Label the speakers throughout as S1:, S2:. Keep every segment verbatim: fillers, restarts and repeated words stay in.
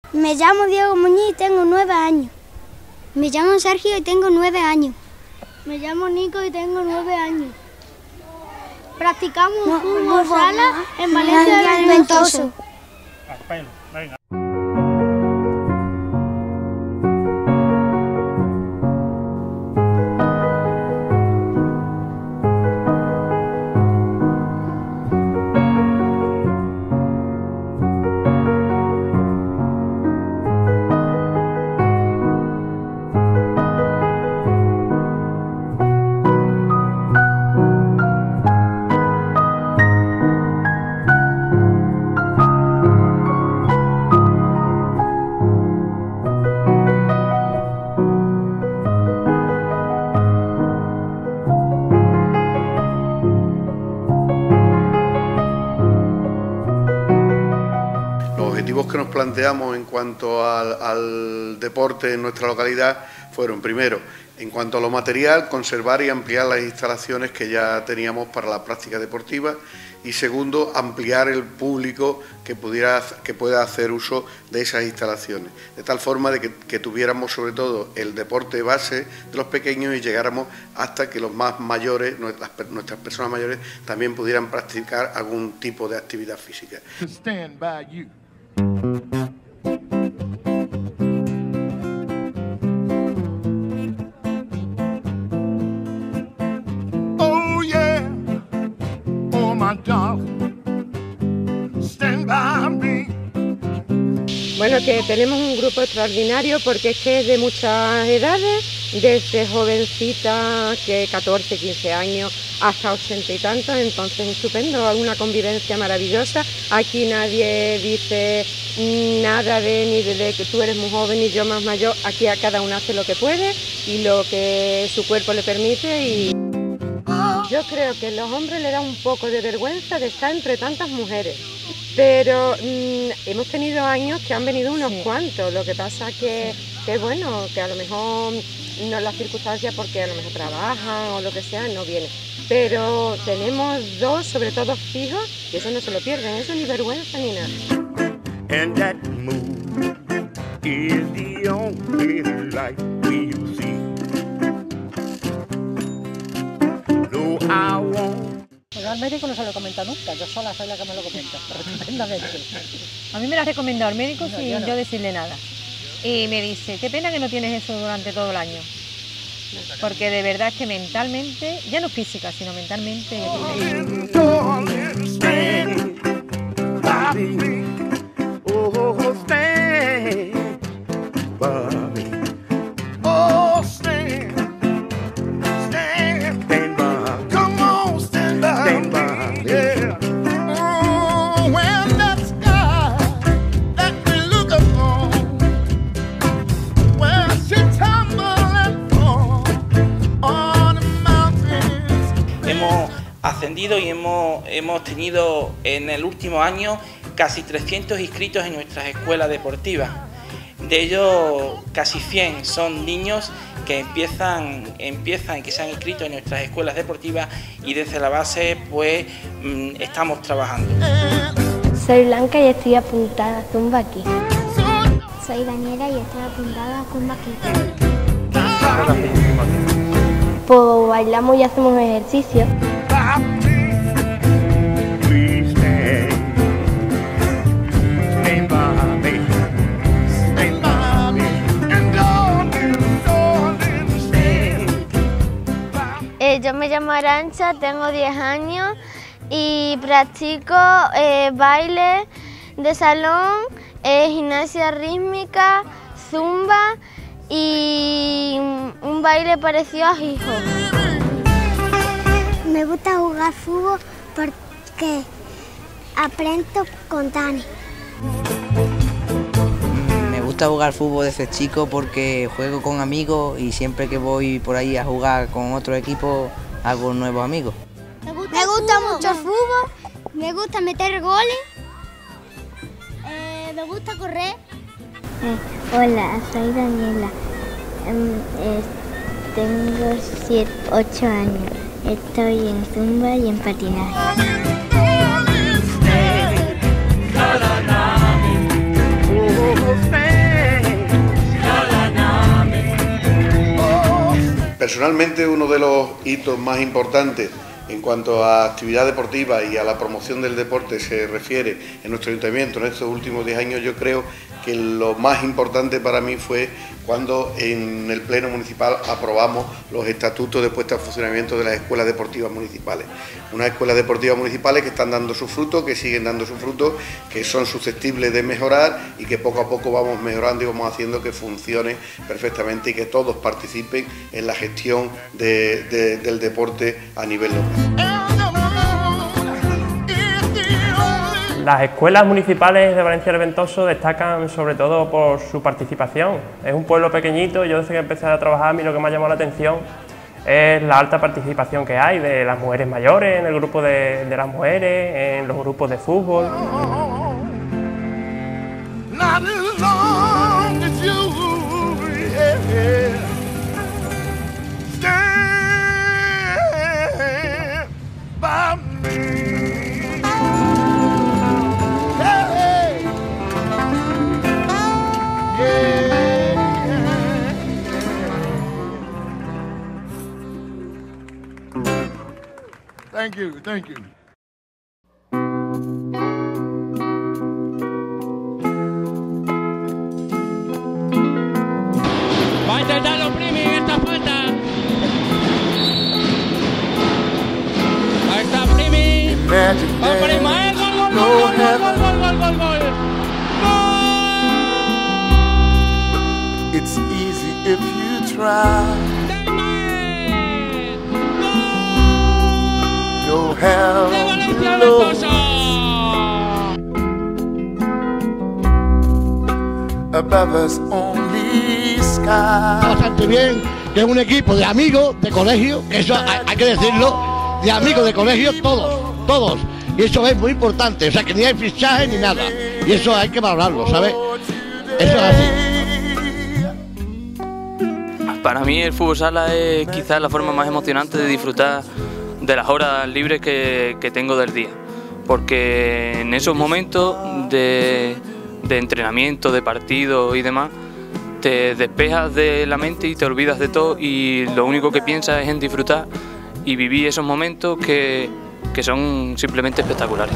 S1: Me llamo Diego Muñiz y tengo nueve años. Me llamo Sergio y tengo nueve años. Me llamo Nico y tengo nueve años. Practicamos no, fútbol no, sala no, en Valencia del Ventoso. Venga.
S2: Que nos planteamos en cuanto al, al deporte en nuestra localidad fueron, primero, en cuanto a lo material, conservar y ampliar las instalaciones que ya teníamos para la práctica deportiva, y segundo, ampliar el público que pudiera que pueda hacer uso de esas instalaciones, de tal forma de que, que tuviéramos sobre todo el deporte base de los pequeños y llegáramos hasta que los más mayores, nuestras, nuestras personas mayores, también pudieran practicar algún tipo de actividad física.
S3: Oh yeah, oh my darling, stand by me.
S4: Bueno, que tenemos un grupo extraordinario porque es que es de muchas edades, desde jovencita, que catorce, quince años, hasta ochenta y tantos, entonces estupendo, una convivencia maravillosa. Aquí nadie dice nada de ni de, de que tú eres muy joven y yo más mayor, aquí a cada uno hace lo que puede y lo que su cuerpo le permite. Y yo creo que a los hombres le da un poco de vergüenza de estar entre tantas mujeres, pero mmm, hemos tenido años que han venido unos cuantos, lo que pasa que, que bueno, que a lo mejor no las circunstancias porque a lo mejor trabajan o lo que sea, no vienen. Pero tenemos dos, sobre todo fijos, y eso no se lo pierden, eso ni vergüenza ni nada.
S3: And that moon is the only light we'll see. No, I won't.
S5: Pues al médico no se lo comenta nunca, yo sola soy la que me lo comenta, estupendamente. A mí me lo ha recomendado el médico no, sin yo, no. yo decirle nada. Y me dice, qué pena que no tienes eso durante todo el año. Porque de verdad es que mentalmente, ya no física, sino mentalmente...
S6: ascendido y hemos, hemos tenido en el último año casi trescientos inscritos en nuestras escuelas deportivas. De ellos casi cien son niños que empiezan, empiezan que se han inscrito en nuestras escuelas deportivas y desde la base pues estamos trabajando.
S1: Soy Blanca y estoy apuntada a Zumba aquí. Soy Daniela y estoy apuntada a Zumba aquí. Pues bailamos y hacemos ejercicio. Eh, yo me llamo Arancha, tengo diez años y practico eh, baile de salón, eh, gimnasia rítmica, zumba y un baile parecido a hip hop. Me gusta jugar fútbol porque aprendo con Dani.
S7: Me gusta jugar fútbol desde chico porque juego con amigos y siempre que voy por ahí a jugar con otro equipo hago nuevos amigos.
S1: Me gusta, me gusta mucho el fútbol, me gusta meter goles, eh, me gusta correr. Eh, hola, soy Daniela, eh, tengo siete, ocho años. Estoy en zumba y en patinaje.
S3: Oh,
S2: Personalmente, uno de los hitos más importantes en cuanto a actividad deportiva y a la promoción del deporte se refiere en nuestro ayuntamiento en estos últimos diez años, yo creo que lo más importante para mí fue cuando en el Pleno Municipal aprobamos los estatutos de puesta en funcionamiento de las escuelas deportivas municipales. Unas escuelas deportivas municipales que están dando su fruto, que siguen dando su fruto, que son susceptibles de mejorar y que poco a poco vamos mejorando y vamos haciendo que funcione perfectamente y que todos participen en la gestión de, de, del deporte a nivel local.
S8: Las escuelas municipales de Valencia del Ventoso destacan sobre todo por su participación. Es un pueblo pequeñito, yo desde que empecé a trabajar a mí lo que me ha llamado la atención es la alta participación que hay de las mujeres mayores, en el grupo de, de las mujeres, en los grupos de fútbol.
S9: Thank you, thank you.
S10: Va a intentarlo Primi en esta falta. Ahí está Primi. Va por Ismael. Gol, gol, gol, gol, gol, gol, gol, gol, gol.
S9: It's easy if you try. No hell below. Above us only sky.
S11: Bastante bien, que es un equipo de amigos de colegio, que eso hay, hay que decirlo, de amigos de colegio todos, todos. Y eso es muy importante, o sea que ni hay fichaje ni nada. Y eso hay que valorarlo, ¿sabes? Eso es así.
S12: Para mí el fútbol sala es quizás la forma más emocionante de disfrutar de las horas libres que, que tengo del día, porque en esos momentos de, de entrenamiento, de partido y demás, te despejas de la mente y te olvidas de todo y lo único que piensas es en disfrutar y vivir esos momentos que, que son simplemente espectaculares.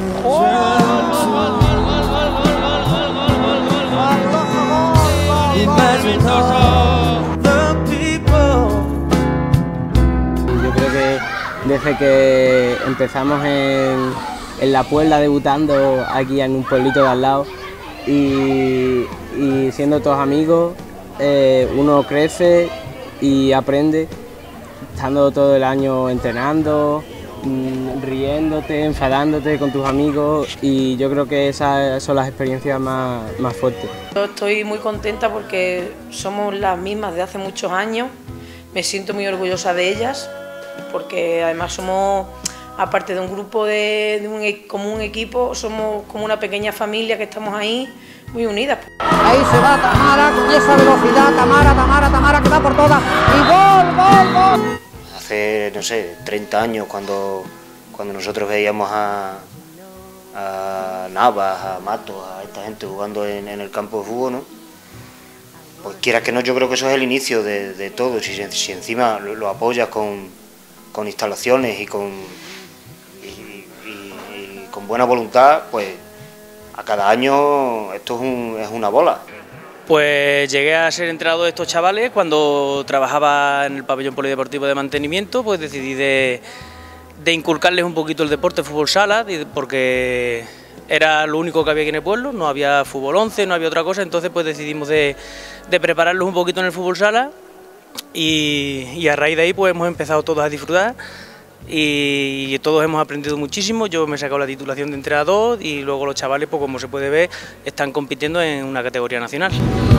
S13: Yo creo que desde que empezamos en, en La Puebla, debutando aquí en un pueblito de al lado y, y siendo todos amigos, eh, uno crece y aprende, estando todo el año entrenando, mmm, riéndote, enfadándote con tus amigos, y yo creo que esas son las experiencias más, más fuertes.
S14: Yo estoy muy contenta porque somos las mismas de hace muchos años, me siento muy orgullosa de ellas, porque además somos, aparte de un grupo de, de un, como un equipo, somos como una pequeña familia que estamos ahí muy unidas.
S15: Ahí se va Tamara con esa velocidad, Tamara, Tamara, Tamara que va por todas y gol, gol, gol.
S16: Hace, no sé, treinta años cuando, cuando nosotros veíamos a, a Navas, a Matos, a esta gente jugando en, en el campo de fútbol, ¿no? Pues quieras que no, yo creo que eso es el inicio de, de todo, si, si encima lo, lo apoyas con, con instalaciones y con, y, y, y con buena voluntad, pues a cada año esto es, un, es una bola.
S6: Pues llegué a ser entrenador de estos chavales cuando trabajaba en el pabellón polideportivo de mantenimiento, pues decidí de, de inculcarles un poquito el deporte fútbol sala, porque era lo único que había aquí en el pueblo, no había fútbol once, no había otra cosa, entonces pues decidimos de, de prepararlos un poquito en el fútbol sala y, y a raíz de ahí pues hemos empezado todos a disfrutar y todos hemos aprendido muchísimo. Yo me he sacado la titulación de entrenador y luego los chavales, pues como se puede ver, están compitiendo en una categoría nacional.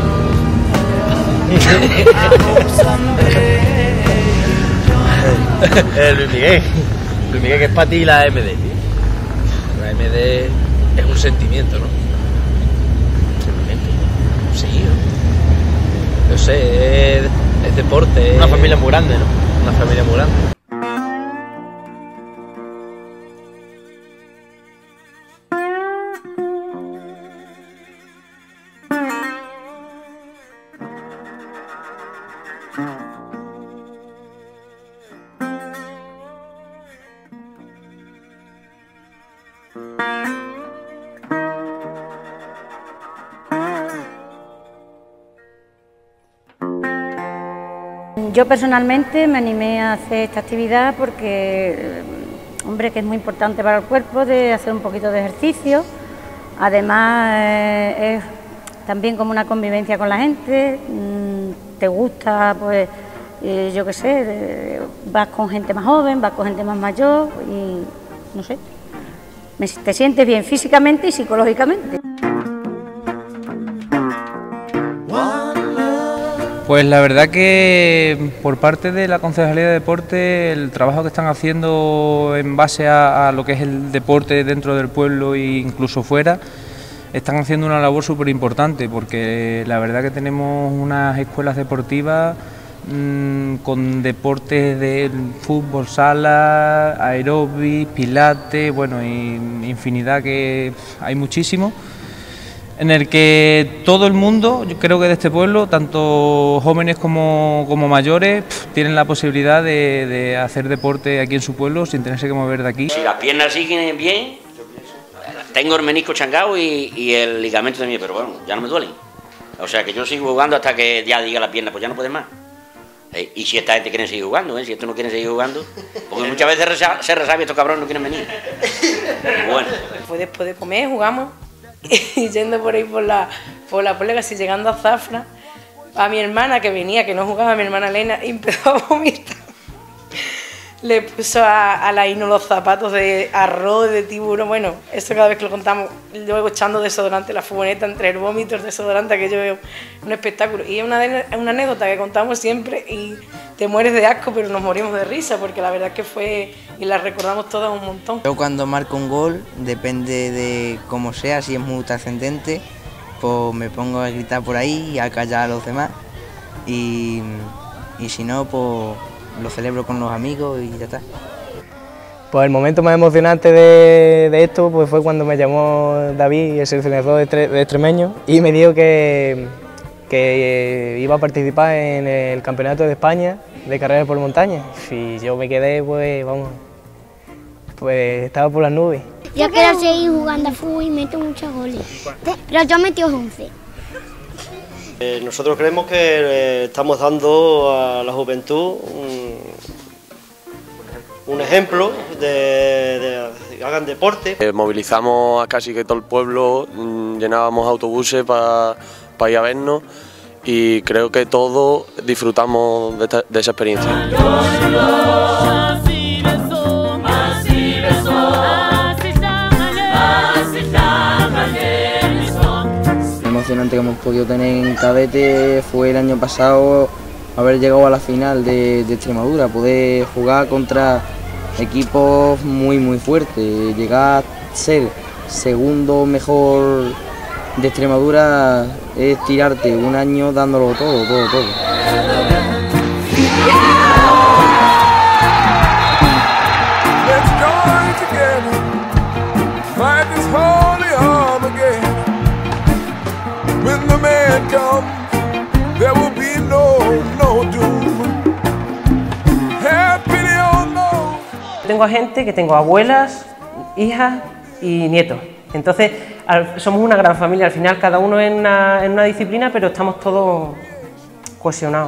S17: eh, Luis Miguel, Luis Miguel, que es para ti la M D. La M D es un sentimiento, ¿no? Simplemente. Sí, ¿no? Yo sé, es, es deporte. Una familia muy grande, ¿no? Una familia muy grande.
S18: yo personalmente me animé a hacer esta actividad porque, hombre, que es muy importante para el cuerpo, de hacer un poquito de ejercicio. Además, eh, es también como una convivencia con la gente, mmm, te gusta, pues, eh, yo qué sé, de, vas con gente más joven, vas con gente más mayor y, no sé, me, te sientes bien físicamente y psicológicamente.
S19: Pues la verdad que por parte de la Concejalía de Deporte, el trabajo que están haciendo en base a, a lo que es el deporte dentro del pueblo e incluso fuera, están haciendo una labor súper importante, porque la verdad que tenemos unas escuelas deportivas mmm, con deportes de fútbol sala, aeróbic, pilates, bueno, y infinidad, que hay muchísimo, en el que todo el mundo, yo creo que de este pueblo, tanto jóvenes como, como mayores, pff, tienen la posibilidad de, de hacer deporte aquí en su pueblo sin tenerse que mover de aquí.
S20: Si las piernas siguen bien, tengo el menisco changado y, y el ligamento también, pero bueno, ya no me duelen. O sea que yo sigo jugando hasta que ya diga la pierna, pues ya no pueden más. Eh, y si esta gente quiere seguir jugando, ¿eh? Si estos no quieren seguir jugando, porque muchas veces resa, se resabe y estos cabrones no quieren venir. Y bueno.
S14: Pues después de comer jugamos y yendo por ahí por la, por la puebla, casi llegando a Zafra, a mi hermana que venía, que no jugaba, mi hermana Elena, y empezó a vomitar. Le puso a, a la Ino los zapatos de arroz, de tiburón, bueno, eso cada vez que lo contamos, luego echando desodorante, la furgoneta entre el vómito, el desodorante, que yo veo un espectáculo. Y es una, una anécdota que contamos siempre y te mueres de asco, pero nos morimos de risa, porque la verdad es que fue, y la recordamos todas un montón.
S7: Yo cuando marco un gol, depende de cómo sea, si es muy trascendente, pues me pongo a gritar por ahí y a callar a los demás, y, y si no, pues lo celebro con los amigos y ya está.
S13: Pues el momento más emocionante de, de esto pues fue cuando me llamó David, el seleccionador de, Estre, de Extremeño, y me dijo que, que iba a participar en el Campeonato de España de carreras por montaña. Y yo me quedé, pues vamos, pues estaba por las nubes.
S1: Yo quiero seguir jugando a fútbol y meto muchos goles, pero yo metí once.
S21: Eh, nosotros creemos que eh, estamos dando a la juventud un, un ejemplo de, de, de que hagan deporte.
S22: Eh, movilizamos a casi que todo el pueblo, mmm, llenábamos autobuses para pa ir a vernos y creo que todos disfrutamos de, esta, de esa experiencia.
S7: Emocionante que hemos podido tener en cadete fue el año pasado haber llegado a la final de, de Extremadura, poder jugar contra equipos muy muy fuertes, llegar a ser segundo mejor de Extremadura es tirarte un año dándolo todo, todo, todo.
S23: Tengo a gente que tengo abuelas, hijas y nietos. Entonces al, somos una gran familia, al final cada uno en una, en una disciplina, pero estamos todos cohesionados.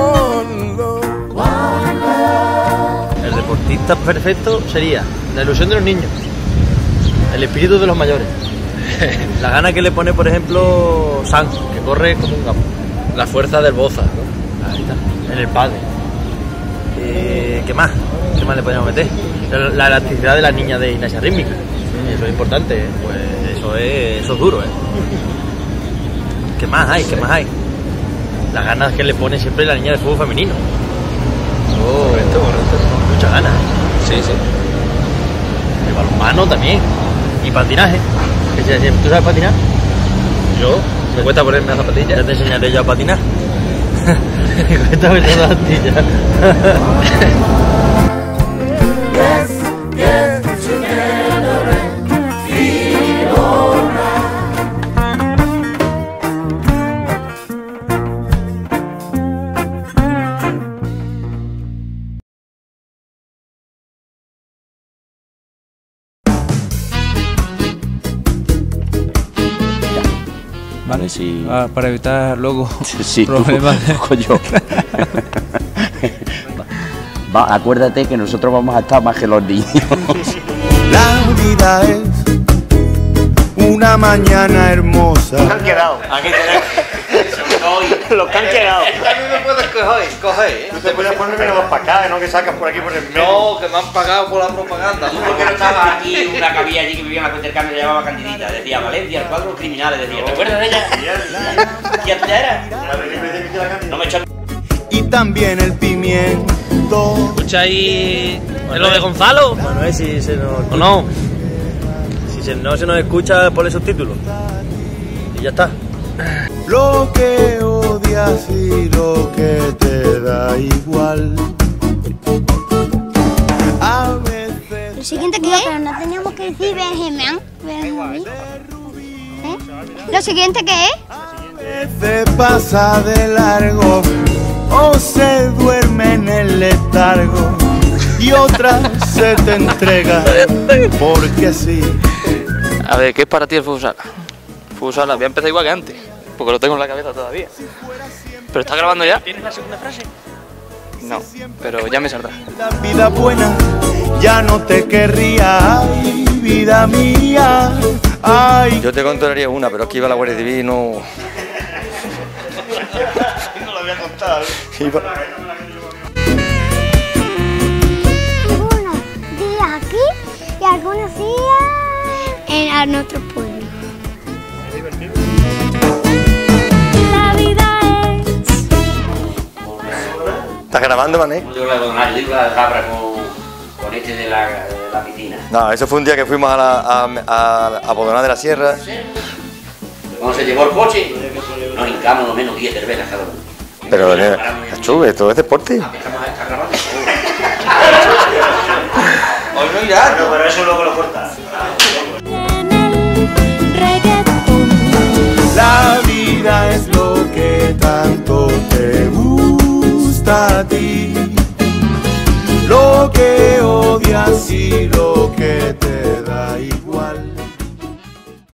S17: El deportista perfecto sería la ilusión de los niños, el espíritu de los mayores, la gana que le pone, por ejemplo, San, que corre como un gato, la fuerza del Boza, ¿no? Ahí está, en el padre. Eh, ¿Qué más? ¿Qué más le podemos meter? La, la elasticidad de la niña de gimnasia rítmica, eso es importante, ¿eh? Pues eso es, eso es duro, ¿eh? ¿Qué más hay? ¿Qué más hay? Las ganas que le pone siempre la niña de fútbol femenino. Oh, correcto, correcto. Muchas ganas. Sí, sí. El balonmano también. Y patinaje. ¿Tú sabes patinar? Yo. Me cuesta ponerme las zapatillas. Ya te enseñaré yo a patinar. Me cuesta ponerme las zapatillas.
S19: ¿Vale? Sí. Ah, para evitar luego
S24: sí,
S19: problemas.
S24: Tú, coño.
S3: Va, acuérdate que nosotros vamos a estar más que los niños.
S9: La vida es una mañana hermosa.
S21: Los que han quedado. Aquí tenemos. Los que han quedado.
S4: También me puedes coger, coger, ¿eh?
S21: Tú te puedes ponerme los para acá, ¿no? Que sacas por aquí por el medio.
S4: No, que me han pagado por la propaganda.
S20: ¿Por qué no estaba aquí una que había allí que vivía en la Fuente del Carmen, le llamaba Candidita? Decía Valencia, el cuadro de los criminales. Decía, ¿te acuerdas de ella? ¿Quién ya era? No me echaba.
S9: Y también el pimiento.
S17: ¿Escucha ahí lo de Gonzalo?
S21: Manuel, si se nos...
S17: ¿O no?
S21: Si se, no se nos escucha, ponle subtítulos. Y ya está.
S9: Lo que odias y lo que te da igual. A veces...
S1: Lo siguiente que es... Pero no teníamos que decir Benjamín. Benjamín. ¿Eh? Lo siguiente que es...
S9: A veces pasa de largo o se duerme en el letargo y otra se te entrega porque sí.
S12: A ver, ¿qué es para ti el fútbol sala? Fútbol sala, voy a empezar igual que antes, porque lo tengo en la cabeza todavía. ¿Pero está grabando ya?
S17: ¿Tienes la segunda frase?
S12: No, pero ya me saldrá.
S9: La vida buena ya no te querría, ay, vida mía, ay.
S5: Yo te contaría una, pero es que iba a la Guardia Civil y no...
S21: No lo había contado.
S5: Iba...
S1: Algunos días aquí y algunos días en a nuestro pueblo.
S9: La vida es...
S5: ¿Estás grabando, Mané?
S20: Yo la con la libra cabra con, con este de la, de la piscina.
S5: No, eso fue un día que fuimos a, la, a, a, a Bodoná de la Sierra.
S20: Cuando se llevó el coche, nos hincamos lo menos diez cervezas cada uno.
S5: Pero, Nacho, esto es deporte.
S20: Estamos está grabando.
S4: Hoy no irá.
S21: No, pero eso luego lo cortas.
S9: La vida es lo que tanto te gusta a ti, lo que odias y lo que te da igual.